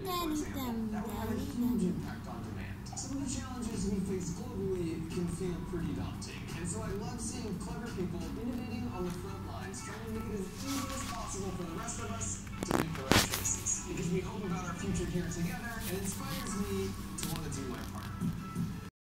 That will have a huge impact on demand. Some of the challenges we face globally can feel pretty daunting. And so I love seeing clever people innovating on the front lines, trying to make it as easy as possible for the rest of us to make the right choices. Because we hope about our future here together, and it inspires me to want to do my part.